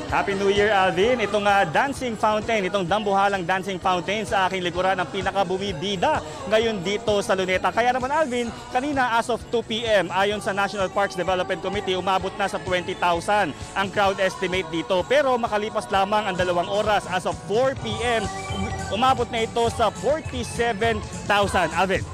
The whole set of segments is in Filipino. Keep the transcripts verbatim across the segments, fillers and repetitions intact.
Happy New Year, Alvin. Itong uh, dancing fountain, itong dambuhalang dancing fountain sa aking likuran ang pinakabumibida ngayon dito sa Luneta. Kaya naman, Alvin, kanina as of two p m ayon sa National Parks Development Committee, umabot na sa twenty thousand ang crowd estimate dito. Pero makalipas lamang ang dalawang oras as of four p m, umabot na ito sa forty-seven thousand. Alvin.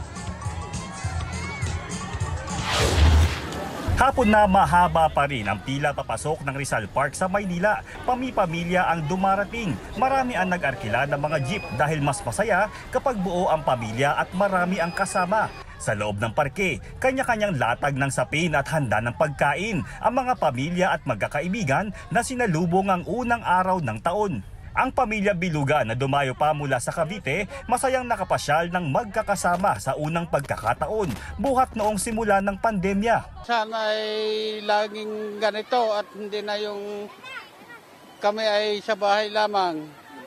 Hapon na mahaba pa rin ang pila papasok ng Rizal Park sa Maynila. Pami-pamilya ang dumarating. Marami ang nag-arkila ng mga jeep dahil mas masaya kapag buo ang pamilya at marami ang kasama. Sa loob ng parke, kanya-kanyang latag ng sapin at handa ng pagkain ang mga pamilya at magkakaibigan na sinalubong ang unang araw ng taon. Ang pamilya Biluga na dumayo pa mula sa Cavite, masayang nakapasyal ng magkakasama sa unang pagkakataon, buhat noong simula ng pandemya. Sana ay laging ganito at hindi na yung kami ay sa bahay lamang.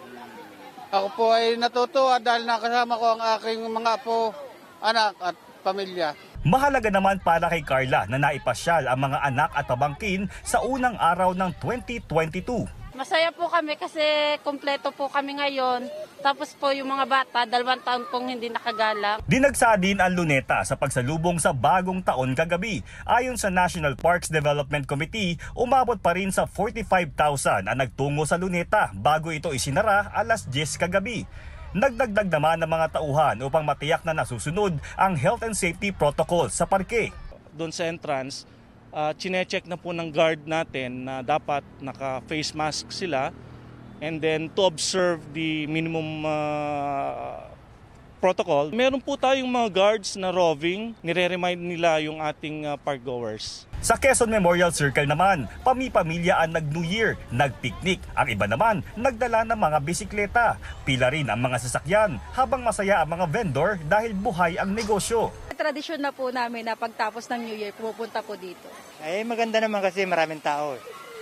Ako po ay natutuwa dahil nakasama ko ang aking mga apo, anak at pamilya. Mahalaga naman para kay Carla na naipasyal ang mga anak at pamangkin sa unang araw ng twenty twenty-two. Masaya po kami kasi kompleto po kami ngayon. Tapos po yung mga bata, dalawang taon pong hindi nakagala. Dinagsa din ang Luneta sa pagsalubong sa bagong taon kagabi. Ayon sa National Parks Development Committee, umabot pa rin sa forty-five thousand ang nagtungo sa Luneta bago ito isinara alas diyes kagabi. Nagdagdag naman ng mga tauhan upang matiyak na nasusunod ang health and safety protocol sa parke. Doon sa entrance, Uh, chine-check na po ng guard natin na dapat naka-face mask sila and then to observe the minimum uh, protocol. Meron po tayong mga guards na roving, nire-remind nila yung ating uh, parkgoers. Sa Quezon Memorial Circle naman, pami-pamilya ang nag-New Year, nag-picnic. Ang iba naman, nagdala ng mga bisikleta. Pila rin ang mga sasakyan, habang masaya ang mga vendor dahil buhay ang negosyo. Tradisyon na po namin na pagtapos ng New Year, pupunta po dito. Ay maganda naman kasi maraming tao.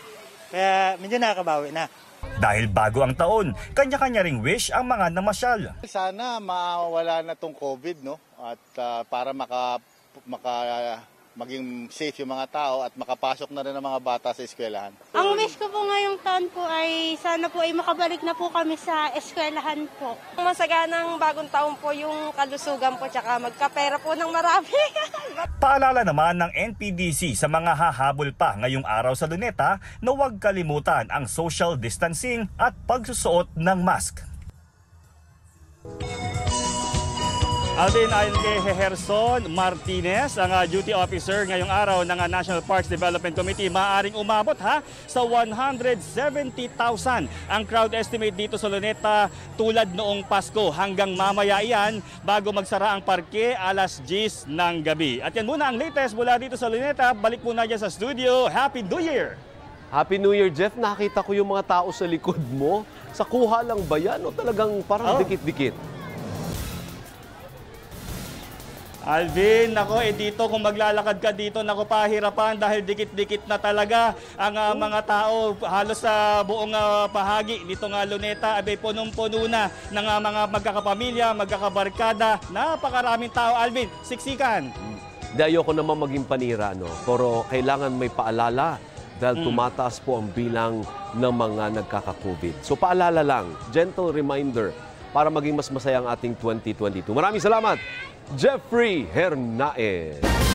Kaya medyo nakakabawi na. Dahil bago ang taon, kanya-kanya ring wish ang mga namasyal. Sana mawala na tong COVID, no? At uh, para maka, maka maging safe yung mga tao at makapasok na rin ang mga bata sa eskwelahan. Ang wish ko po ngayong taon po ay sana po ay makabalik na po kami sa eskwelahan po. Masaganang bagong taon po yung kalusugan po tsaka magkapera po ng marami. Paalala naman ng N P D C sa mga hahabol pa ngayong araw sa Luneta na huwag kalimutan ang social distancing at pagsusuot ng mask. Alvin, ayon kay Gerson Martinez, ang uh, duty officer ngayong araw ng uh, National Parks Development Committee, maaaring umabot ha sa one hundred seventy thousand ang crowd estimate dito sa Luneta tulad noong Pasko. Hanggang mamaya iyan bago magsara ang parke alas diyes ng gabi. At yan muna ang latest mula dito sa Luneta. Balik muna dyan sa studio. Happy New Year! Happy New Year, Jeff. Nakita ko yung mga tao sa likod mo. Sa kuha lang ba yan o talagang parang dikit-dikit? Oh. Alvin, nako, eh dito kung maglalakad ka dito, nako pahirapan dahil dikit-dikit na talaga ang uh, mga tao halos sa buong uh, bahagi nito nga Luneta. Abay, punong-puno na ng uh, mga magkakapamilya, magkakabarkada. Napakaraming tao, Alvin. Siksikan. Hindi, ayoko naman maging panira, no? Pero kailangan may paalala dahil tumataas po ang bilang ng mga nagkaka-COVID. So paalala lang, gentle reminder para maging mas masaya ang ating twenty twenty-two. Maraming salamat, Jeffrey Hernaez.